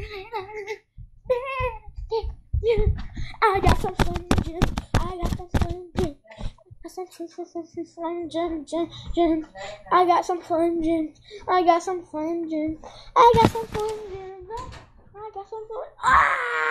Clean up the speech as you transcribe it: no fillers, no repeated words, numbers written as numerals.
I got some Slim Jim. I got some Slim Jim. Slim Jim. I got some Slim Jim. I got some Slim Jim. I got some Slim Jim. I got some Slim. Ah!